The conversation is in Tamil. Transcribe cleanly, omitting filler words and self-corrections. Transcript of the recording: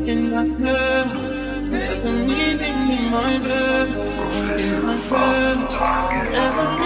in my head. There's a meaning in my bed. In my bed.